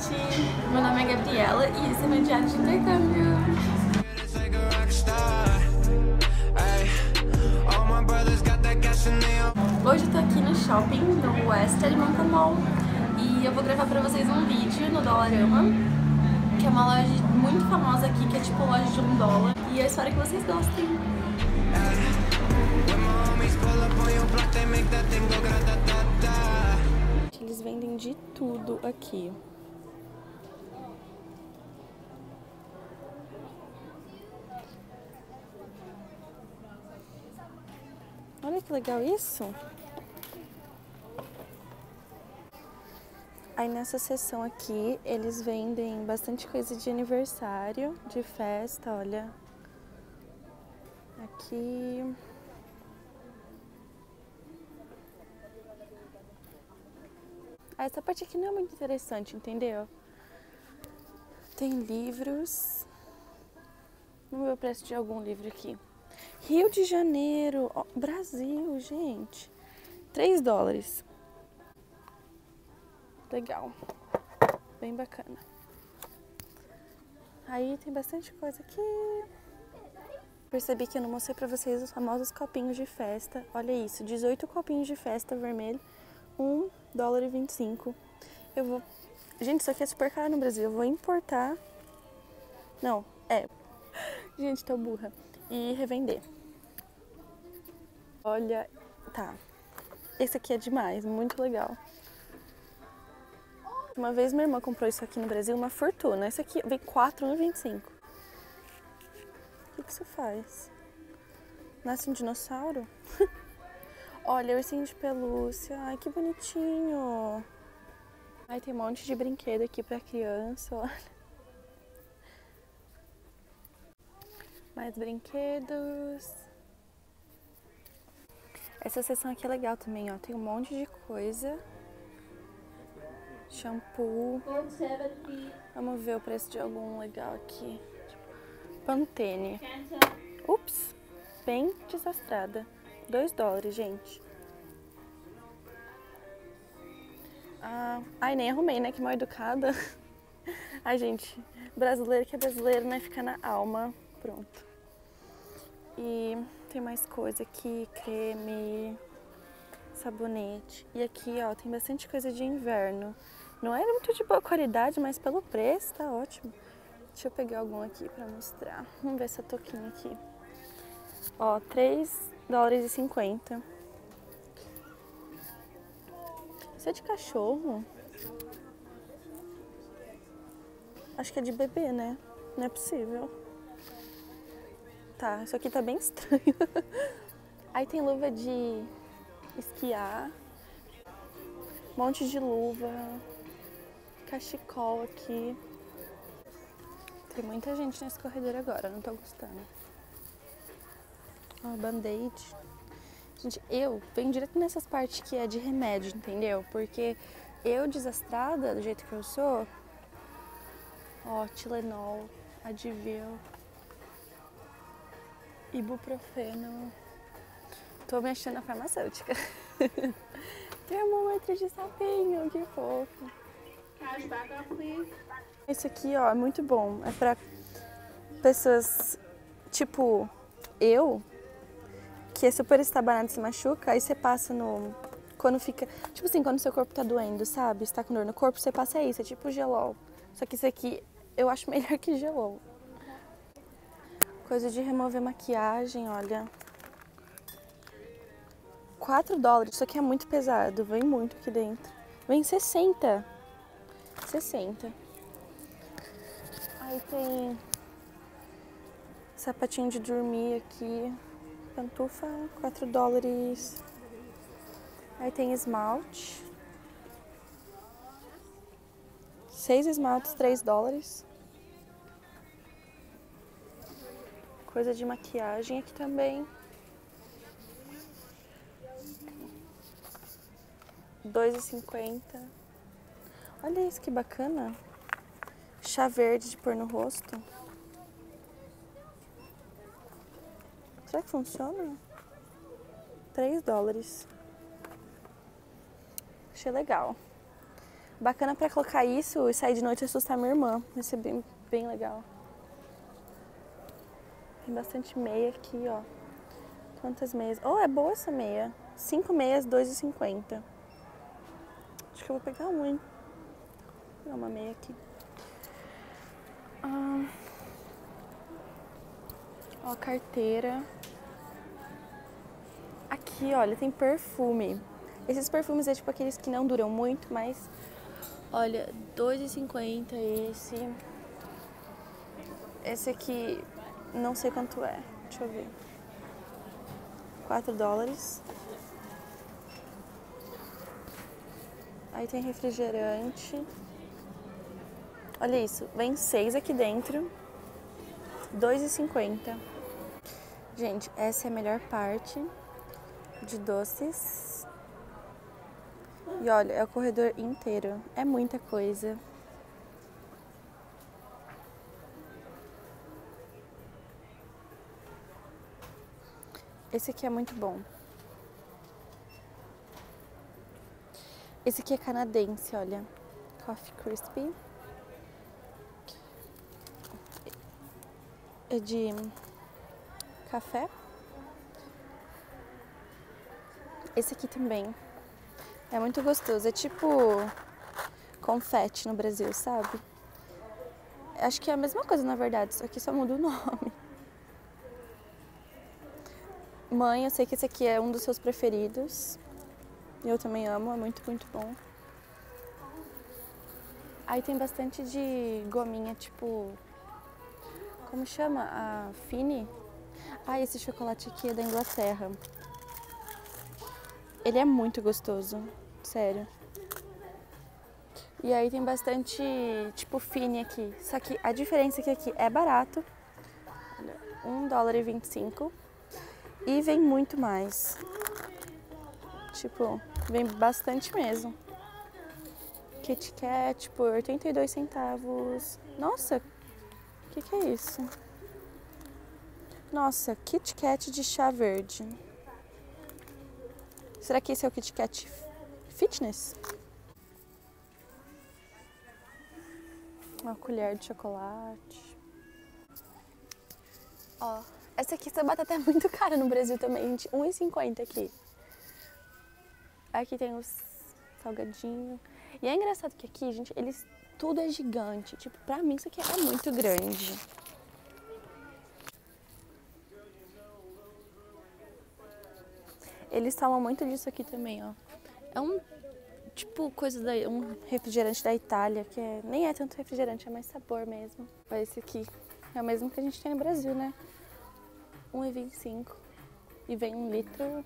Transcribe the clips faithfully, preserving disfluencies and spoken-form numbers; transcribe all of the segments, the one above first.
Meu nome é Gabriela e esse é meu diário de intercâmbio. Hoje eu tô aqui no shopping, no West Edmonton Mall, e eu vou gravar pra vocês um vídeo no Dollarama, que é uma loja muito famosa aqui, que é tipo loja de um dólar, e eu espero que vocês gostem. Eles vendem de tudo aqui. Olha que legal isso! Aí nessa seção aqui, eles vendem bastante coisa de aniversário, de festa, olha. Aqui... Ah, essa parte aqui não é muito interessante, entendeu? Tem livros. Vamos ver o preço de algum livro aqui. Rio de Janeiro, oh, Brasil, gente. três dólares. Legal. Bem bacana. Aí tem bastante coisa aqui. Percebi que eu não mostrei pra vocês os famosos copinhos de festa. Olha isso, dezoito copinhos de festa vermelho. um dólar e vinte e cinco. Eu vou... Gente, isso aqui é super caro no Brasil. Eu vou importar... Não, é. Gente, tô burra. E revender. Olha, tá. Esse aqui é demais, muito legal. Uma vez minha irmã comprou isso aqui no Brasil, uma fortuna. Esse aqui vem quatro reais e vinte e cinco. O que que você faz? Nasce um dinossauro? Olha, ursinho de pelúcia. Ai, que bonitinho. Ai, tem um monte de brinquedo aqui pra criança, olha. Mais brinquedos. Essa seção aqui é legal também, ó. Tem um monte de coisa. Shampoo. Vamos ver o preço de algum legal aqui. Pantene. Ups, bem desastrada. dois dólares, gente. Ah, ai, nem arrumei, né? Que mal educada. Ai, gente, brasileiro que é brasileiro, né? Fica na alma. Pronto. E tem mais coisa aqui, creme, sabonete. E aqui, ó, tem bastante coisa de inverno. Não é muito de boa qualidade, mas pelo preço tá ótimo. Deixa eu pegar algum aqui pra mostrar. Vamos ver essa touquinha aqui. Ó, três dólares e cinquenta. Isso é de cachorro? Acho que é de bebê, né? Não é possível. Tá, isso aqui tá bem estranho. Aí tem luva de esquiar. Um monte de luva. Cachecol aqui. Tem muita gente nesse corredor agora, não tô gostando. Ó, band-aid. Gente, eu venho direto nessas partes que é de remédio, entendeu? Porque eu, desastrada, do jeito que eu sou... Ó, Tilenol, Advil, Ibuprofeno. Tô me achando a farmacêutica. Termômetro de sapinho, que fofo. Esse aqui, ó, é muito bom. É pra pessoas, tipo, eu, que é super estabanado e se machuca, aí você passa no... Quando fica... Tipo assim, quando seu corpo tá doendo, sabe? Você tá com dor no corpo, você passa isso. É tipo gelol. Só que isso aqui eu acho melhor que gelol. Coisa de remover maquiagem, olha. quatro dólares. Isso aqui é muito pesado. Vem muito aqui dentro. Vem sessenta. sessenta. Aí tem sapatinho de dormir aqui. Pantufa, quatro dólares. Aí tem esmalte. Seis esmaltes, três dólares. Coisa de maquiagem aqui também. dois e cinquenta. Olha isso, que bacana. Chá verde de pôr no rosto. Será que funciona? três dólares. Achei legal. Bacana pra colocar isso e sair de noite e assustar minha irmã. Vai ser bem, bem legal. Tem bastante meia aqui, ó. Quantas meias? Oh, é boa essa meia. Cinco meias, dois reais e cinquenta centavos. Acho que eu vou pegar uma, hein? Vou pegar uma meia aqui. Ah, ó, carteira. Aqui, olha, tem perfume. Esses perfumes é tipo aqueles que não duram muito, mas... Olha, dois reais e cinquenta centavos esse. Esse aqui, não sei quanto é. Deixa eu ver. quatro dólares. Aí tem refrigerante. Olha isso, vem seis aqui dentro. dois reais e cinquenta centavos. Gente, essa é a melhor parte de doces. E olha, é o corredor inteiro. É muita coisa. Esse aqui é muito bom. Esse aqui é canadense, olha. Coffee Crispy. É de café. Esse aqui também. É muito gostoso. É tipo confete no Brasil, sabe? Acho que é a mesma coisa, na verdade. Só que só muda o nome. Mãe, eu sei que esse aqui é um dos seus preferidos. Eu também amo, é muito, muito bom. Aí tem bastante de gominha, tipo... Como chama? A Fini? Ah, esse chocolate aqui é da Inglaterra. Ele é muito gostoso, sério. E aí tem bastante, tipo, Fini aqui. Só que a diferença é que aqui é barato. Olha, um dólar e vinte e cinco. E vem muito mais. Tipo, vem bastante mesmo. Kit Kat por oitenta e dois centavos. Nossa, o que que é isso? Nossa, Kit Kat de chá verde. Será que esse é o Kit Kat Fitness? Uma colher de chocolate. Ó, essa aqui, essa batata é muito cara no Brasil também, gente. um real e cinquenta aqui. Aqui tem os salgadinhos. E é engraçado que aqui, gente, eles... Tudo é gigante. Tipo, pra mim isso aqui é muito grande. Eles tomam muito disso aqui também, ó. É um, tipo, coisa da... Um refrigerante da Itália, que é, nem é tanto refrigerante, é mais sabor mesmo. Esse aqui é o mesmo que a gente tem no Brasil, né? um real e vinte e cinco centavos. E vem um litro.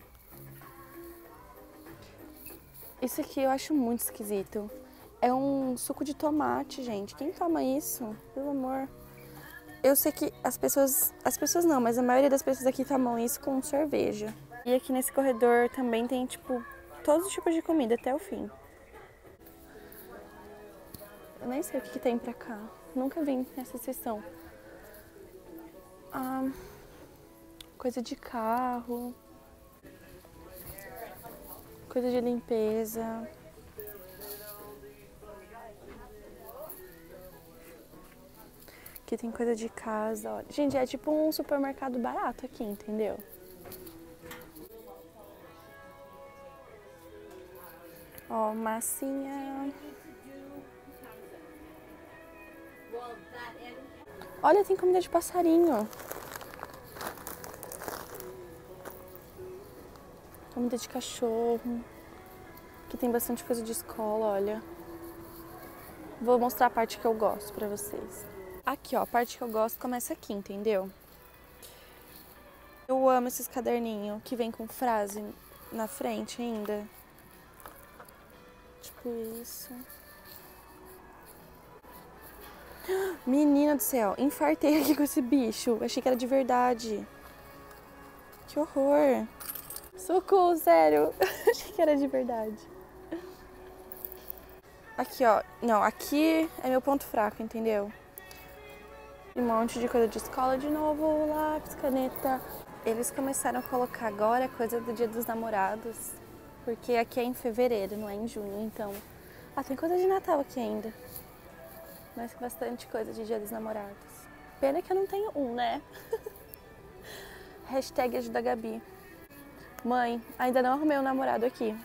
Isso aqui eu acho muito esquisito. É um suco de tomate, gente. Quem toma isso? Pelo amor. Eu sei que as pessoas... As pessoas não, mas a maioria das pessoas aqui tomam isso com cerveja. E aqui nesse corredor também tem, tipo, todos os tipos de comida até o fim. Eu nem sei o que, que tem pra cá. Nunca vim nessa seção. Ah, coisa de carro. Coisa de limpeza. Aqui tem coisa de casa, olha. Gente, é tipo um supermercado barato aqui, entendeu? Ó, massinha. Olha, tem comida de passarinho. Comida de cachorro. Aqui tem bastante coisa de escola, olha. Vou mostrar a parte que eu gosto pra vocês. Aqui, ó, a parte que eu gosto começa aqui, entendeu? Eu amo esses caderninhos que vem com frase na frente ainda. Tipo isso. Menina do céu, infartei aqui com esse bicho. Achei que era de verdade. Que horror. Socorro, sério. Achei que era de verdade. Aqui, ó. Não, aqui é meu ponto fraco, entendeu? Um monte de coisa de escola de novo, lápis, caneta. Eles começaram a colocar agora coisa do Dia dos Namorados, porque aqui é em fevereiro, não é em junho, então Ah, tem coisa de Natal aqui ainda. Mas bastante coisa de Dia dos Namorados. Pena que eu não tenho um, né? Hashtag ajuda a Gabi. Mãe, ainda não arrumei um namorado aqui.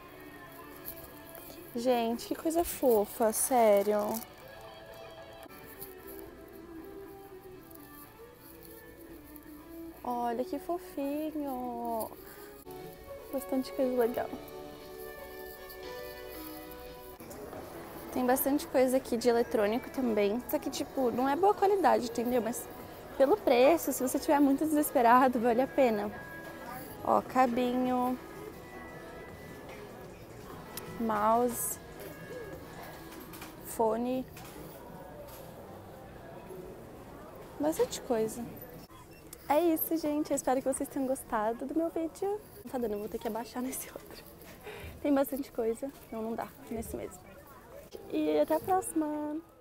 Gente, que coisa fofa, sério. Olha que fofinho. Bastante coisa legal. Tem bastante coisa aqui de eletrônico também. Só que, tipo, não é boa qualidade, entendeu? Mas pelo preço, se você estiver muito desesperado, vale a pena. Ó, cabinho, mouse, fone. Bastante coisa. É isso, gente. Eu espero que vocês tenham gostado do meu vídeo. Não tá dando, eu vou ter que abaixar nesse outro. Tem bastante coisa. Não, não dá. Nesse mesmo. E até a próxima!